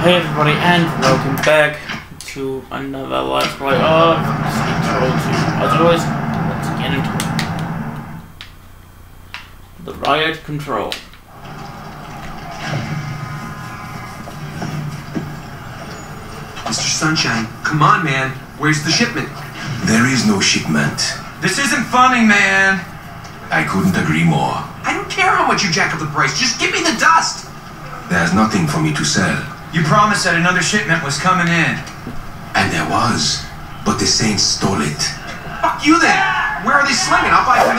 Hey everybody, and welcome back to another Let's Play of Saints Row 2. As always, let's get into it. The Riot Control. Mr. Sunshine, come on, man. Where's the shipment? There is no shipment. This isn't funny, man. I couldn't agree more. I don't care how much you jack up the price. Just give me the dust. There's nothing for me to sell. You promised that another shipment was coming in. And there was, but the Saints stole it. Fuck you then. Where are they slinging? I'll buy from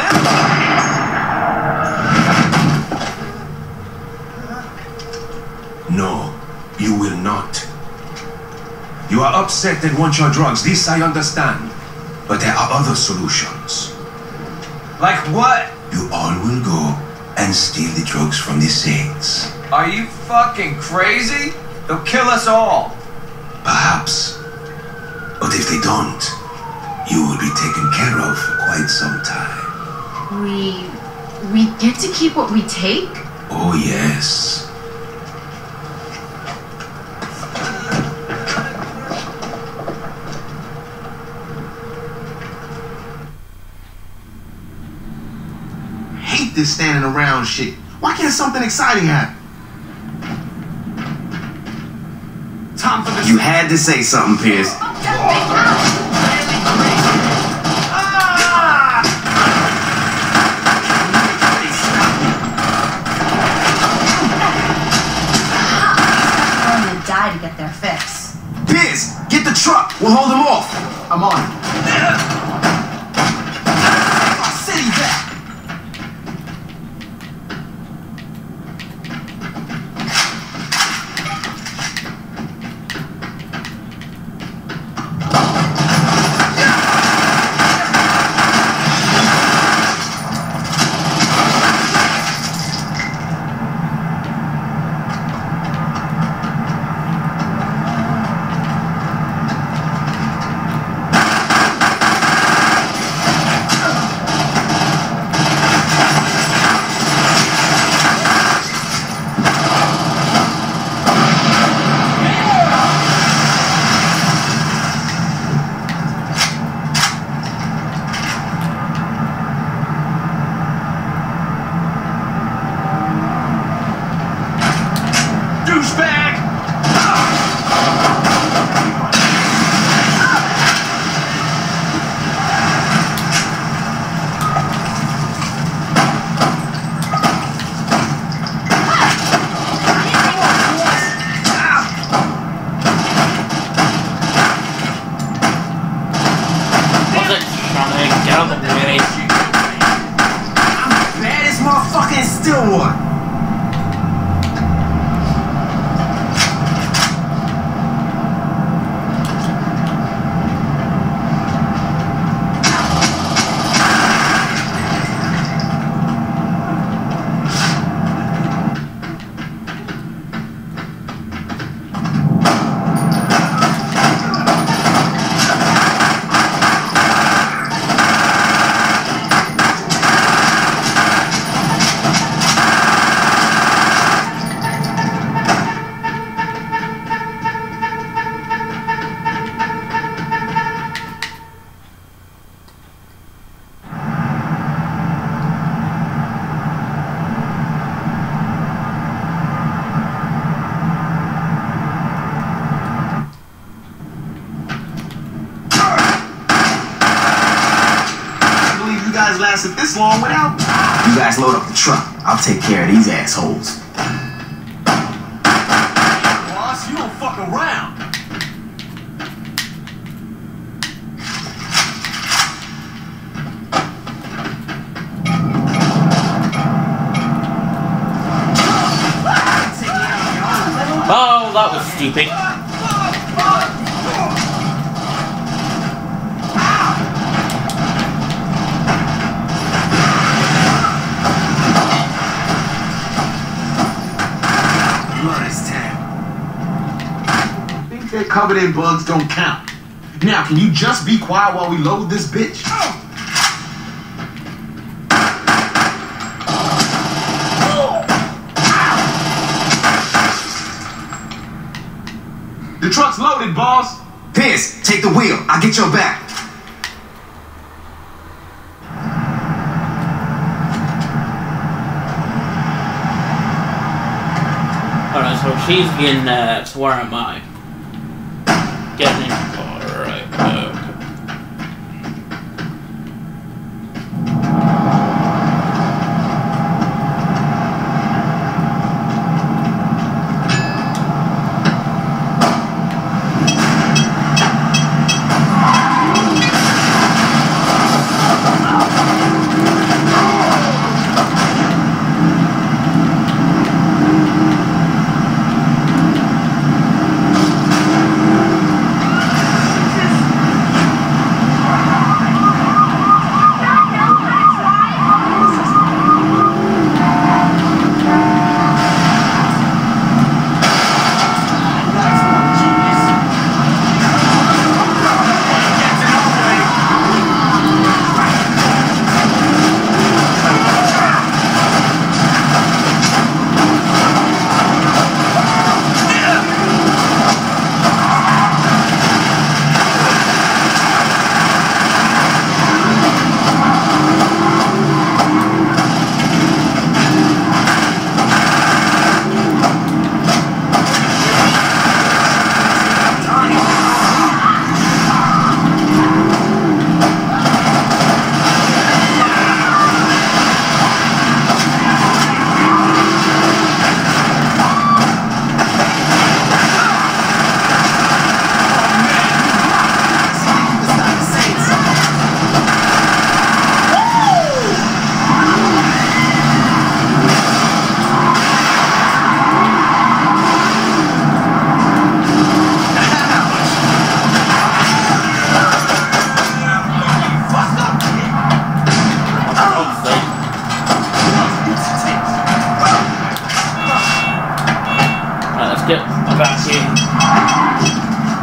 them. No, you will not. You are upset and want your drugs. This I understand. But there are other solutions. Like what? You all will go and steal the drugs from the Saints. Are you fucking crazy? They'll kill us all. Perhaps. But if they don't, you will be taken care of for quite some time. We get to keep what we take? Oh, yes. Hate this standing around shit. Why can't something exciting happen? Time for the... You had to say something, Pierce. They're gonna die to get their fix. Pierce, get the truck. We'll hold them off. I'm on it. City back. Lasted this long without. You guys load up the truck. I'll take care of these assholes. Boss, you don't fuck around. Oh, that was stupid. They're covered in bugs don't count. Now, can you just be quiet while we load this bitch? truck's loaded, boss. Pierce, take the wheel. I'll get your back. Alright, so she's getting next. Where am I? Getting in the car, alright. Okay. Get back in.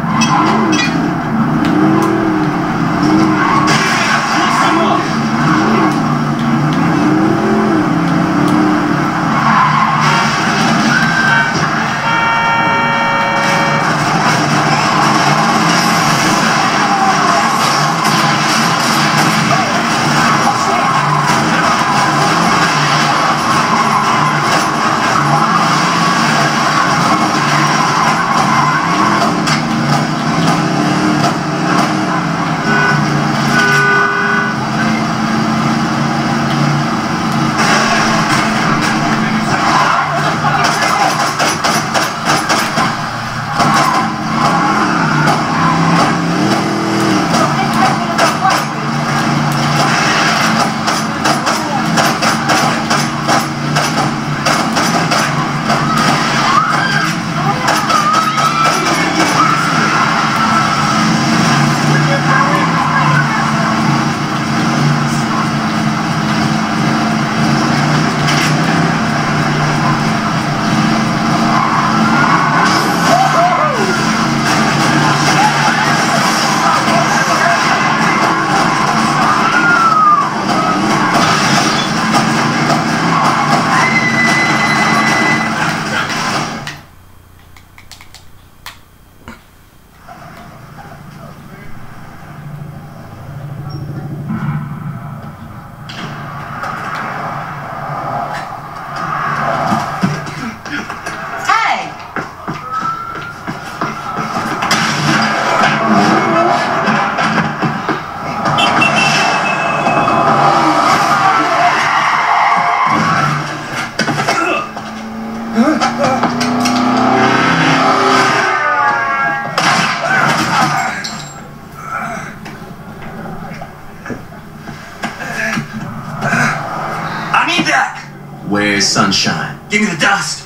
Where's Sunshine? Give me the dust.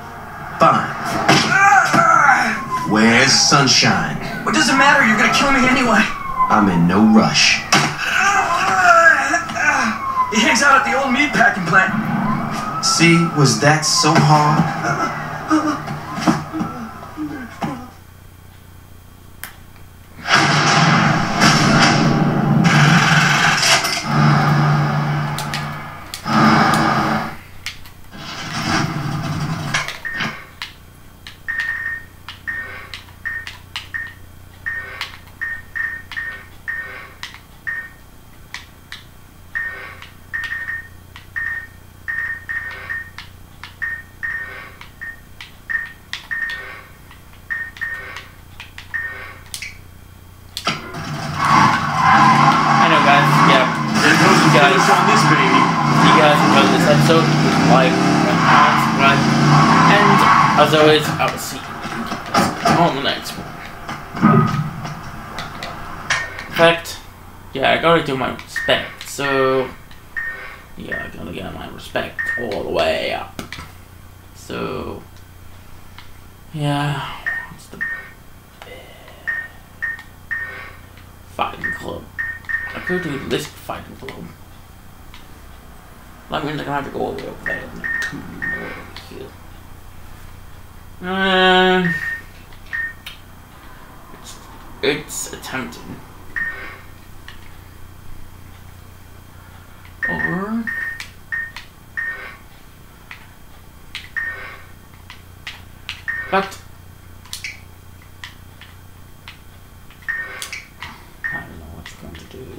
Fine. Where's Sunshine? What does it matter? You're gonna kill me anyway. I'm in no rush. He hangs out at the old meat packing plant. See, was that so hard? As always, I will see you on the next one. In fact, yeah, I gotta do my respect, so yeah, I gotta get my respect all the way up. So yeah, what's the fighting club? I could do this fighting club. That means I'm gonna have to go all the way over there and then come over here. It's attempted. Or but I don't know what you're going to do.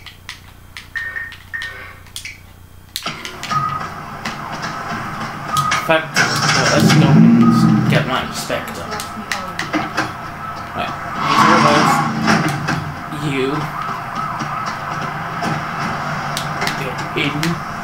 In fact, let's go and get my respect up. Right, these are you. Get in.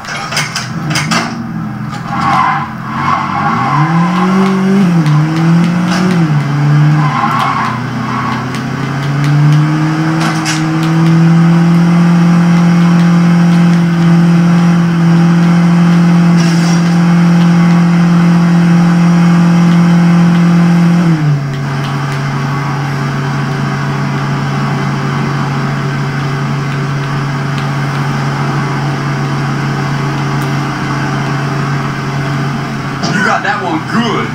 That one good.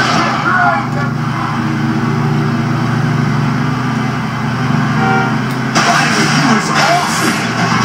Riding with you is awesome.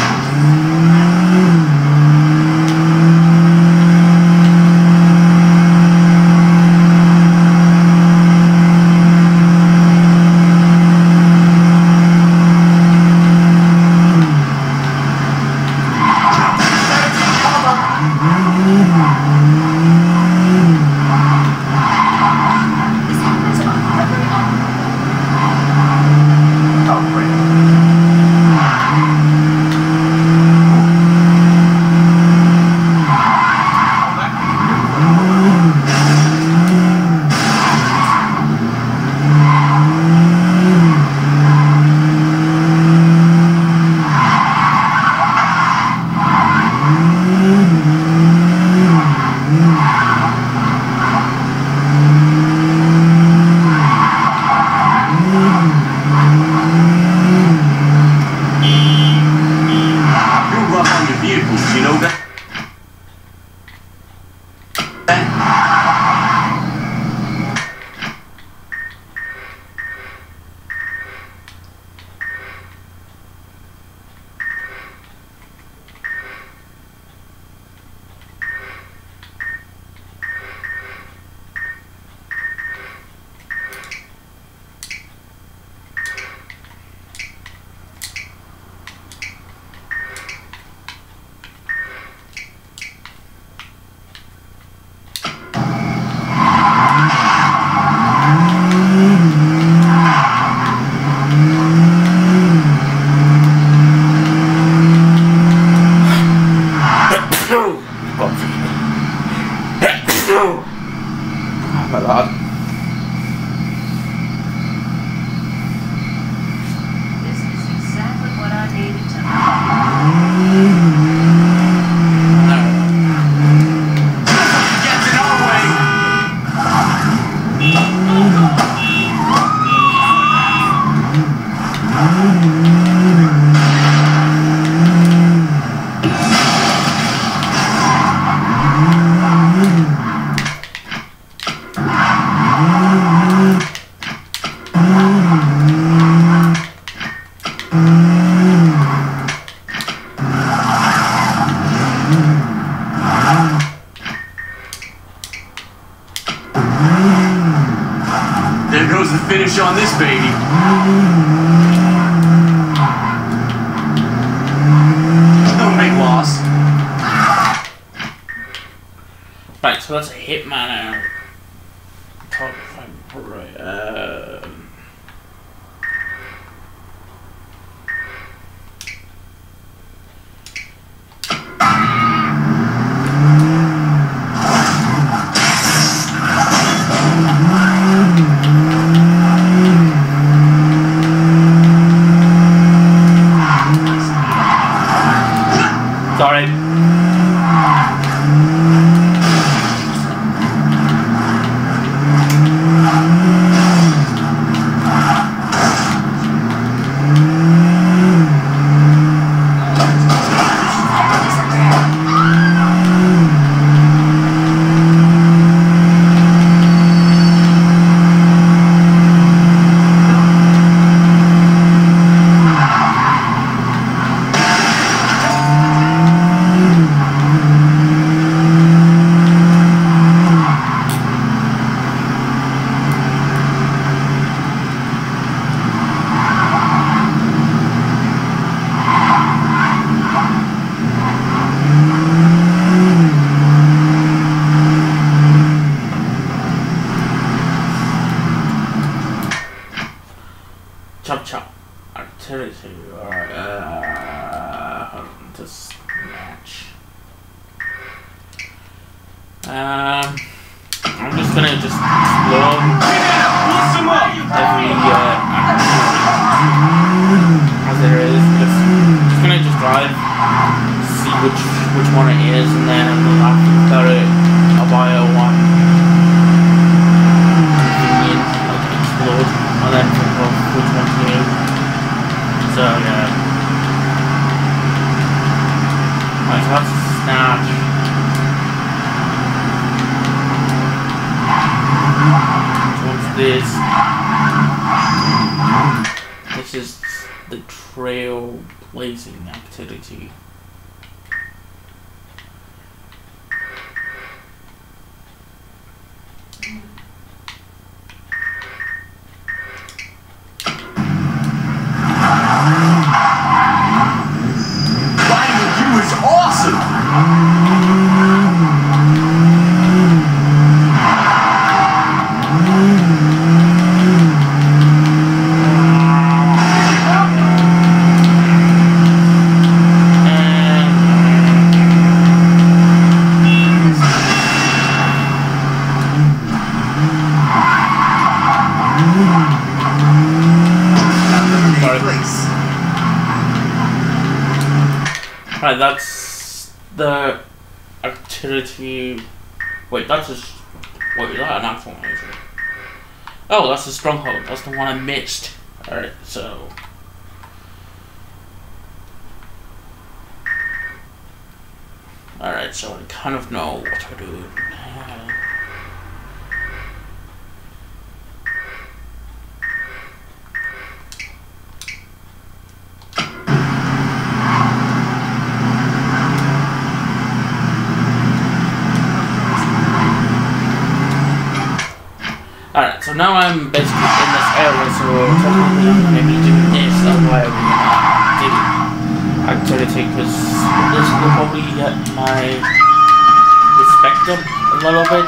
There goes the finish on this baby. No big loss. Right, so that's a Hitman. Right. chop chop activity. Alright, just match. I'm just gonna explore every as there is. Just gonna drive, see which one it is, and then we'll have to start it a bio one. Like explode, and then think of which one to do. So yeah. Alright, so that's snatch. What's this? This is the trailblazing activity. Fighting you is awesome! Alright, that's the activity. Wait, that's a. Wait, is that an actual one? Oh, that's the stronghold. That's the one I missed. Alright, so. Alright, so I kind of know what to do. Alright, so now I'm basically in this area, so technically I'm going to be doing this, that's why I'm going to do activity, because this will probably get my respect up a little bit.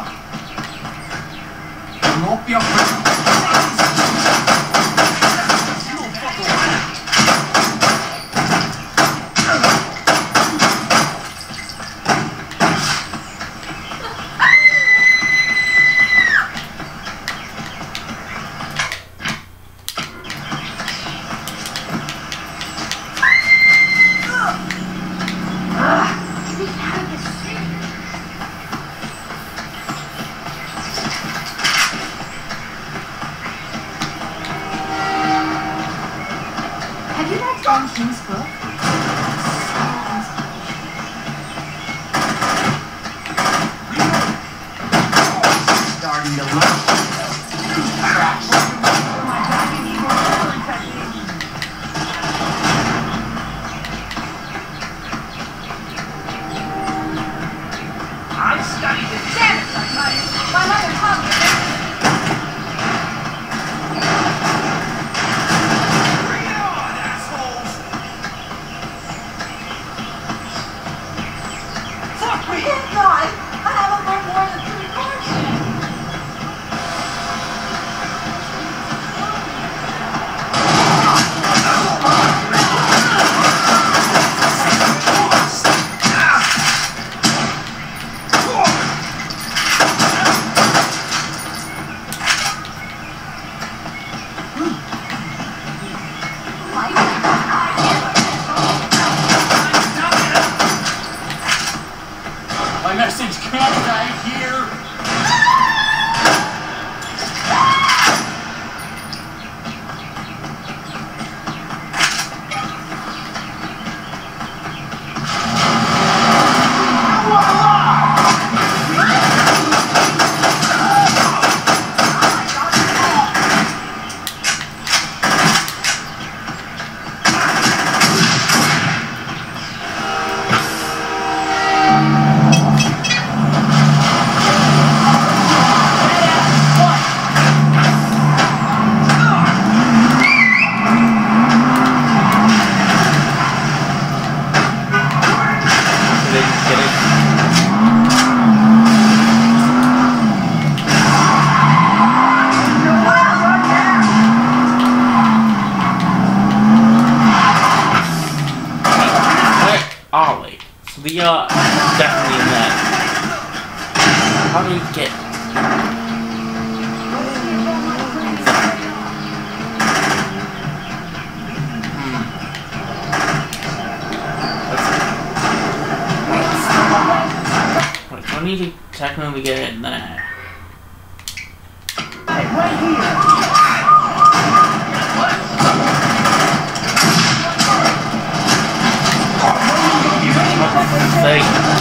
Have you read Tom King's book? Starting to look. I studied it. Damn it! My mother taught me. are definitely in that. How do you get? Wait, so I need to technically get in there. Hey, right here. Say.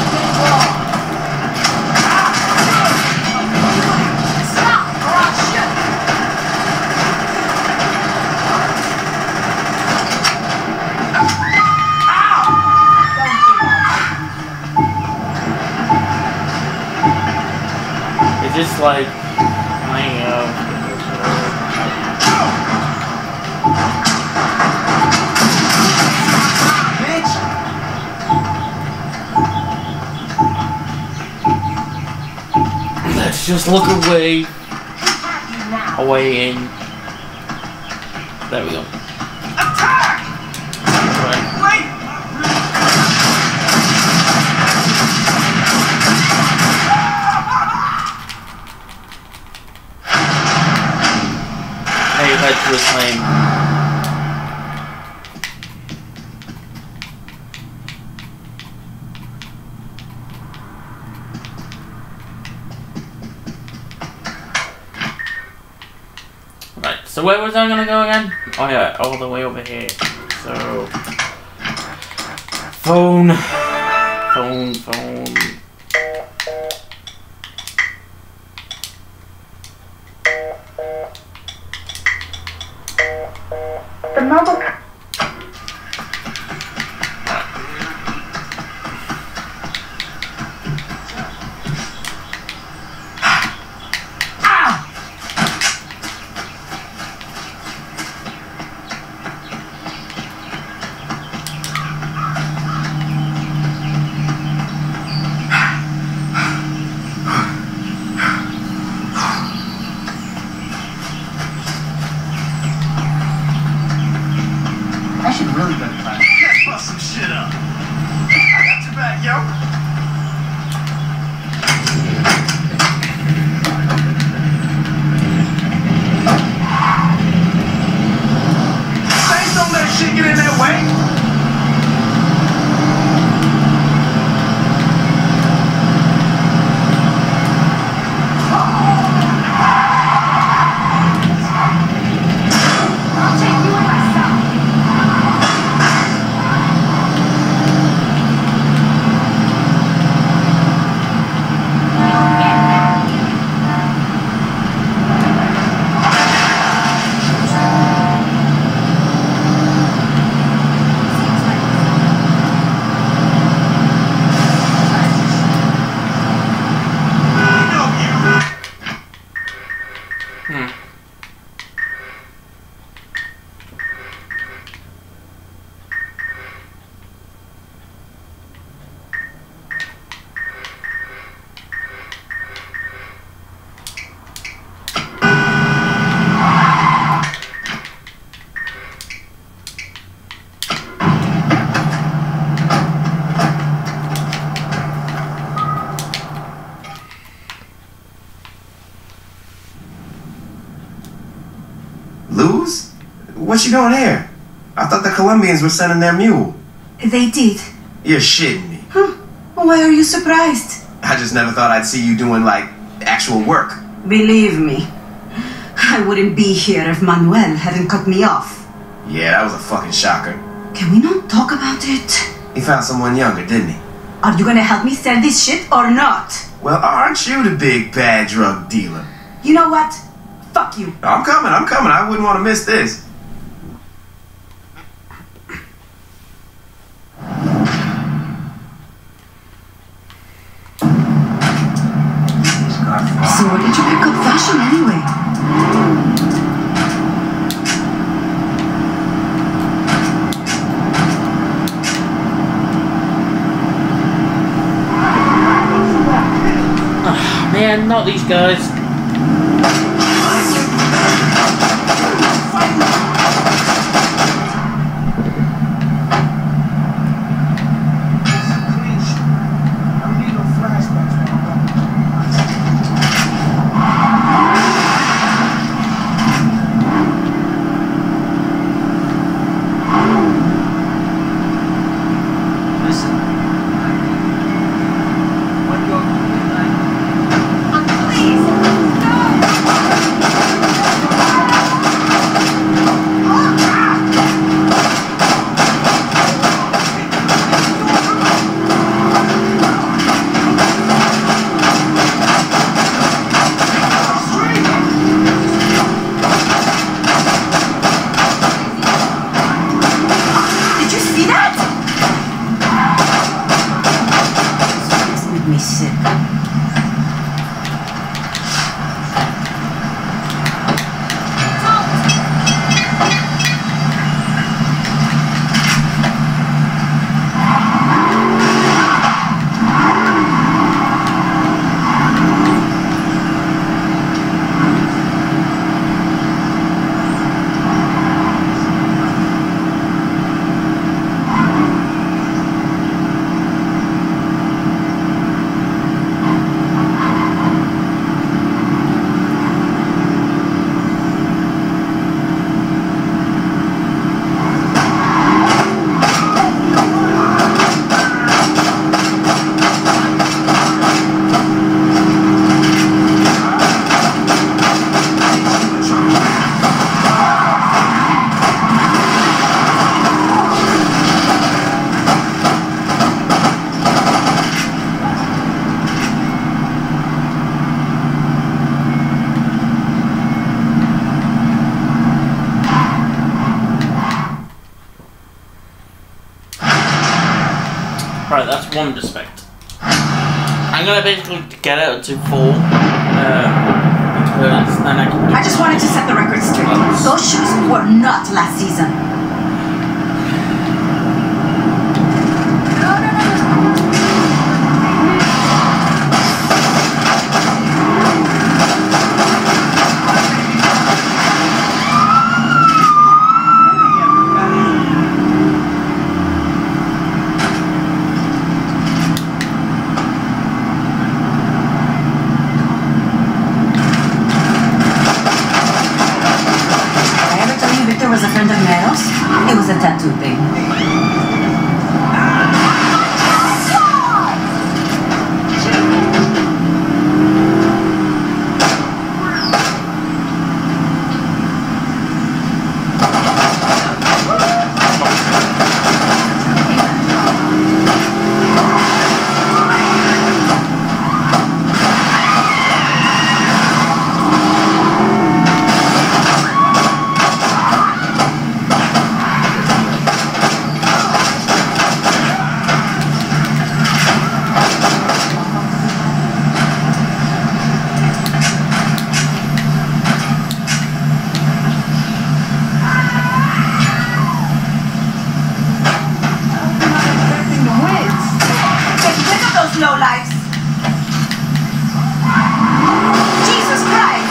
Stop, or I'll shoot. It's just like let's just look away. Away in. There we go. Attack! Right. Wait! Now you head to reclaim. Right, so where was I gonna go again? Oh yeah, all the way over here. So phone. The mobile. I should really go to class. Let's bust some shit up. I got your back, yo. Thanks, don't let shit get in their way. I'll take you in myself. Lose? What you doing here? I thought the Colombians were sending their mule. They did. You're shitting me. Why are you surprised? I just never thought I'd see you doing, like, actual work. Believe me, I wouldn't be here if Manuel hadn't cut me off. Yeah, that was a fucking shocker. Can we not talk about it? He found someone younger, didn't he? Are you gonna help me sell this shit or not? Well, aren't you the big bad drug dealer? You know what? Fuck you. I'm coming. I wouldn't want to miss this. So where did you pick up fashion anyway? Man, not these guys. one respect. I'm gonna basically get it to full, because then I can do I just wanted to set the record straight. Those shoes were not last season. Was a friend of Meros? It was a tattoo thing. Lowlifes. Jesus Christ!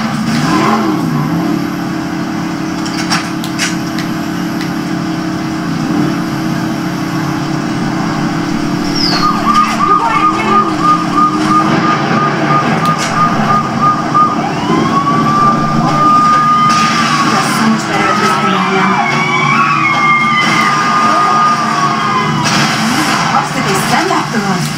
You're so much better at this than I am. How did they send after us?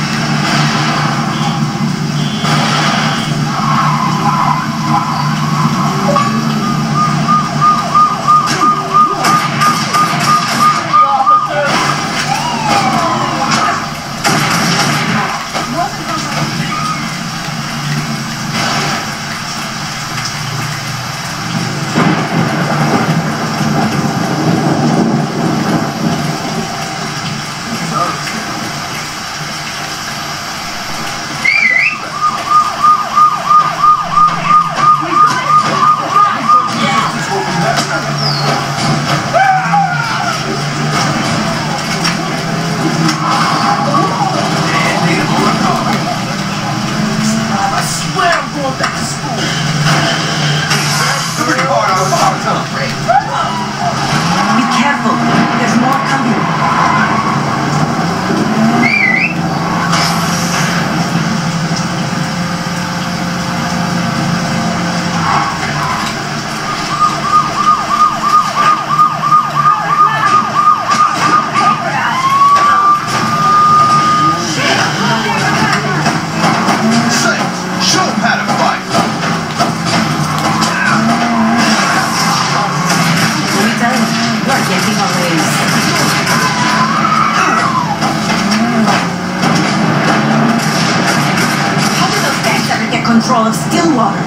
Control of Stillwater.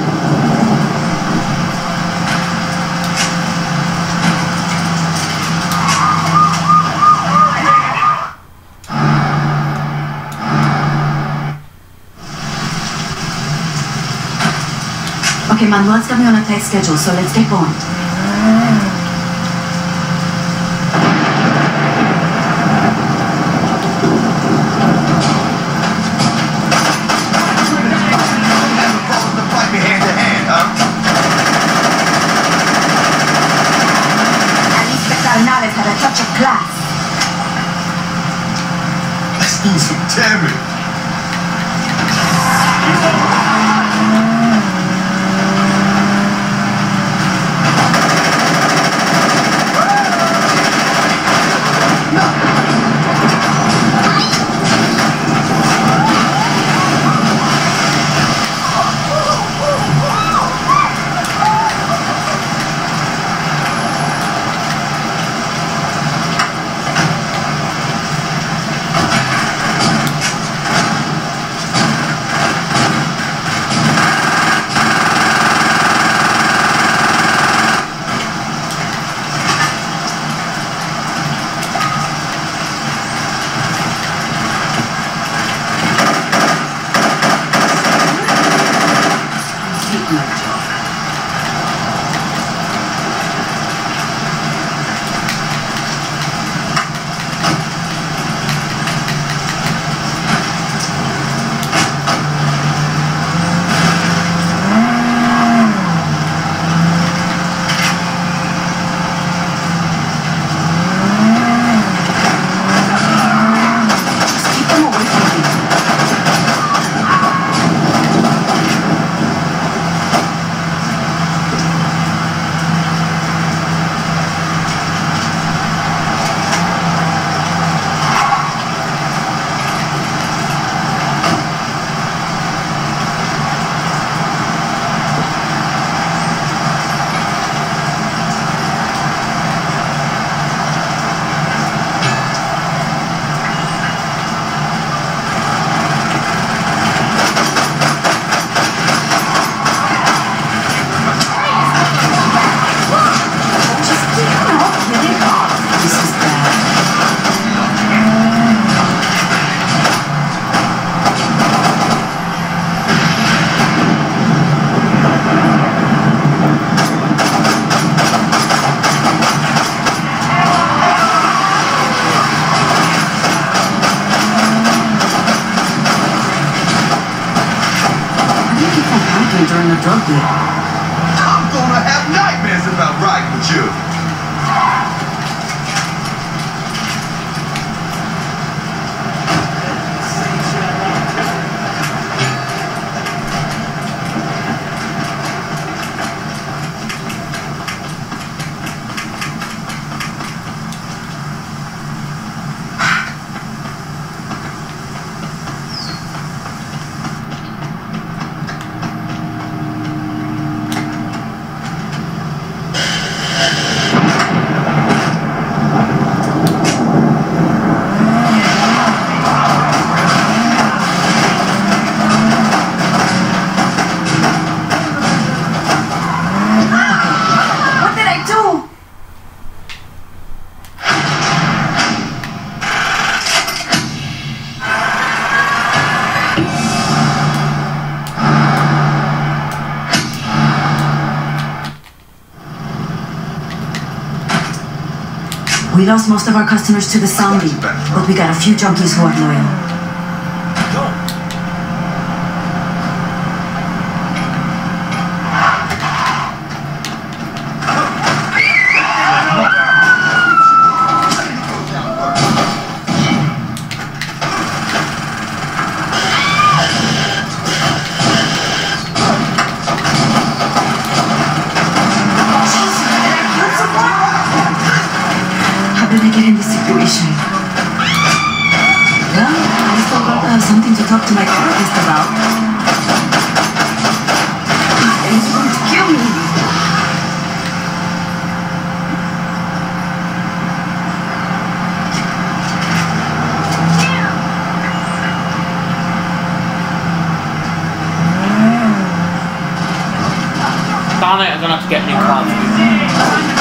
Okay, Manuel's got me on a tight schedule, so let's get going. Had a touch of class. Let's do some damage. my job. During the drug deal. I'm gonna have nightmares about riding with you. We lost most of our customers to the zombie, but we got a few junkies who are loyal. How did I get in this situation? Well, I still got something to talk to my therapist about. He's going to kill me. Darn it, I'm gonna have to get new cards.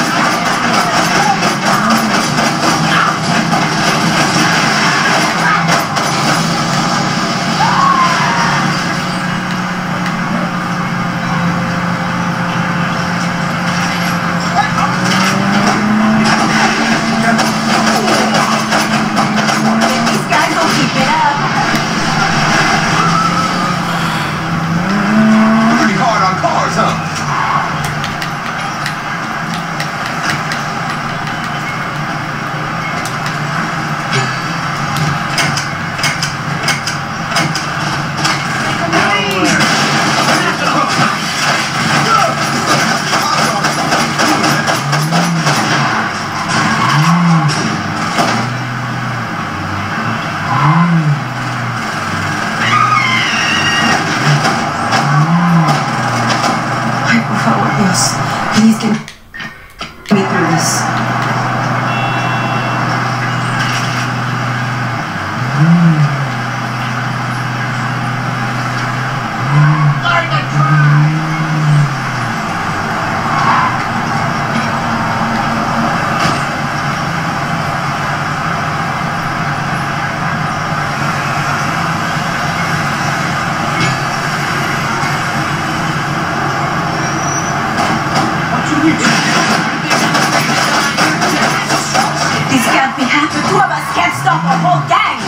stop a whole gang!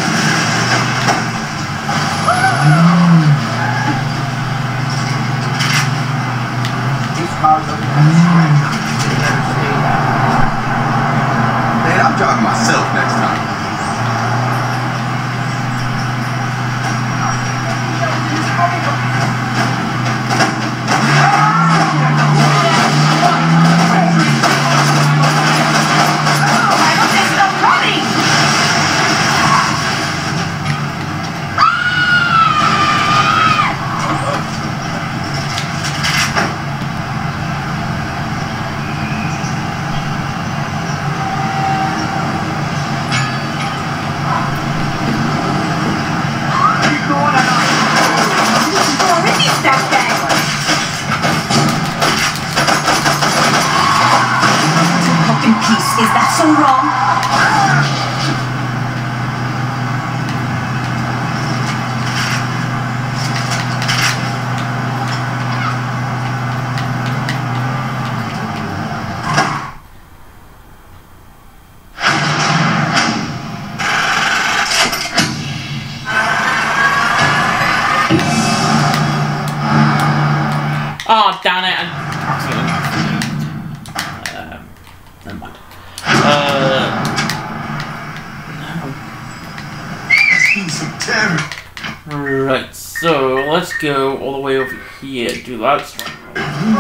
These cars don't have a scratch on them. Man, I'm driving myself next time. Is that so wrong? Oh, damn it. Never mind. Right, so let's go all the way over here to that stronghold.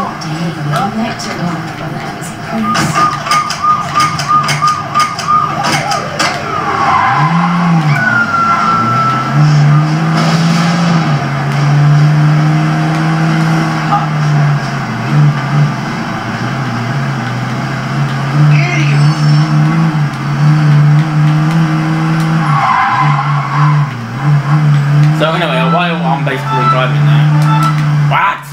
So anyway, while I'm basically driving there. What?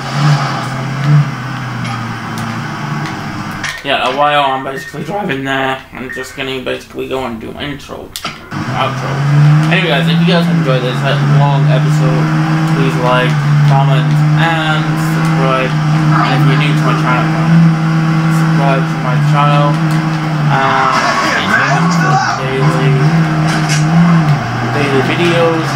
Yeah, while I'm basically driving there, I'm just gonna basically go and do an intro, outro. Anyway guys, if you guys enjoyed this long episode, please like, comment, and subscribe. And if you're new to my channel, subscribe to my channel. Daily videos.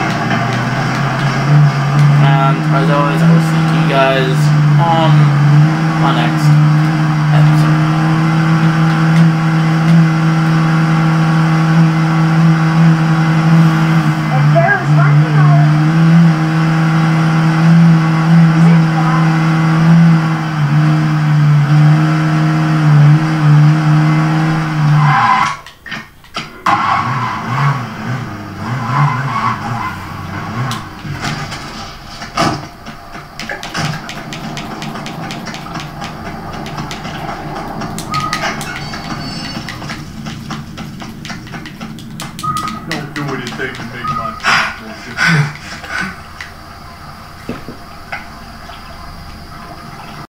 And as always, I will see you guys on my next episode. If there was one thing Don't do anything to make my